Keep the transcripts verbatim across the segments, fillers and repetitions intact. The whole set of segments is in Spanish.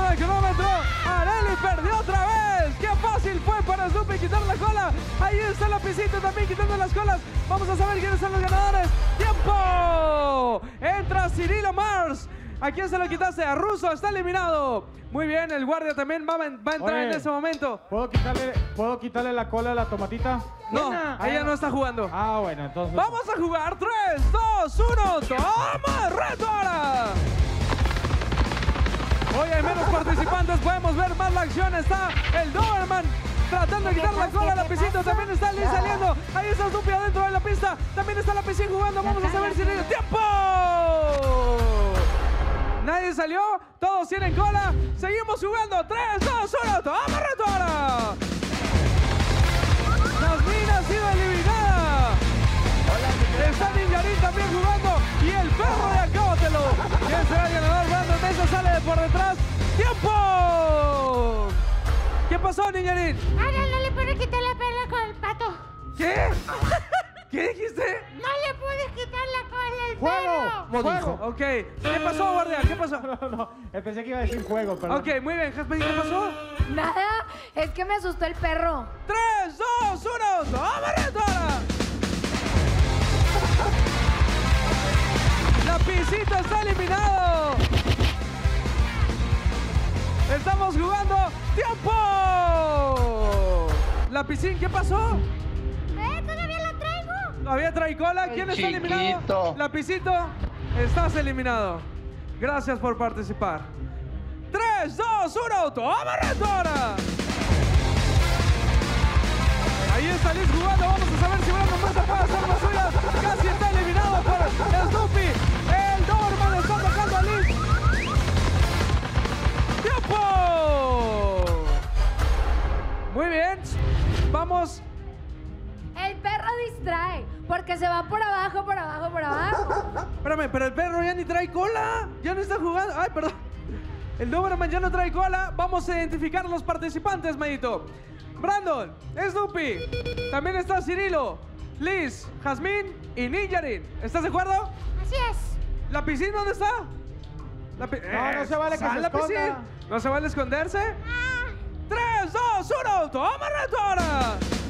Termina el cronómetro. Arely perdió otra vez. ¡Qué fácil fue para Snoopy quitar la cola! Ahí está la pisita también quitando las colas. Vamos a saber quiénes son los ganadores. ¡Tiempo! Entra Cirilo Mars. ¿A quién se lo quitaste? A Russo, está eliminado. Muy bien, el guardia también va a, va a entrar Oye, en ese momento. ¿puedo quitarle, ¿Puedo quitarle la cola a la tomatita? No, ah, ella no está jugando. Ah, bueno, entonces... Vamos a jugar. tres, dos, uno. ¡Toma! ¡Reto ahora! Hoy hay menos participantes, podemos ver más la acción. Está el Doberman tratando de quitar la cola a la piscina. También está Liz saliendo. Ahí está Snoopy adentro de la pista. También está la piscina jugando. Vamos a saber si tiene tiempo. Nadie salió, todos tienen cola. Seguimos jugando. tres, dos, uno. ¡Toma reto ahora! Jasmine ha sido eliminada. Está Ninjarin también jugando. Y el perro de Acábatelo. ¿Quién será el ganador? Brandon Mesa sale de por detrás. ¡Tiempo! ¿Qué pasó, Ninjarin? Ahora no le puedes quitar la perla con el pato. ¿Qué? ¿Qué dijiste? No le puedes quitar la cola al ¡Fuego! perro. ¡Fuego! Ok. ¿Qué pasó, guardia? ¿Qué pasó? No, no, pensé que iba a decir fuego, perdón. Ok, muy bien. Jasmine, ¿qué pasó? Nada, es que me asustó el perro. tres, dos, uno. ¡Toma reto ahora! La pisita está eliminado. Estamos jugando. ¡Tiempo! La piscina, ¿qué pasó? ¿Eh? ¿Todavía la traigo? Todavía trae cola. ¿Quién está eliminado? La pisito. Estás eliminado. Gracias por participar. tres, dos, uno. ¡Toma reto ahora! Ahí está Liz jugando. Vamos a saber si Brandon Mesa puede hacer las suyas. Casi está eliminado por Snoopy. El Doberman está atacando a Liz. ¡Tiempo! Muy bien. Vamos. El perro distrae, porque se va por abajo, por abajo, por abajo. Espérame, pero el perro ya ni trae cola. Ya no está jugando. Ay, perdón. El Doberman ya no trae cola. Vamos a identificar a los participantes, Mayito. Brandon, Snoopy. También está Cirilo, Liz, Jasmine y Ninjarin. ¿Estás de acuerdo? Así es. ¿La piscina dónde está? La pi- No, no se vale que ¿Sal se la esconda. piscina? ¿No se vale esconderse? tres, dos, uno. ¡Toma reto ahora!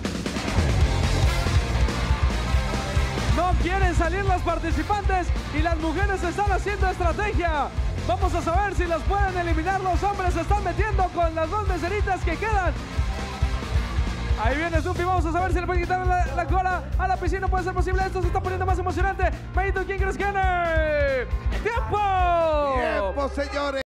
No quieren salir los participantes y las mujeres están haciendo estrategia. Vamos a saber si los pueden eliminar. Los hombres se están metiendo con las dos meseritas que quedan. Ahí viene Snoopy. Vamos a saber si le pueden quitar la, la cola a la piscina. ¿Puede ser posible? Esto se está poniendo más emocionante. Mayito, ¿quién crees que gane? ¡Tiempo! ¡Tiempo, señores!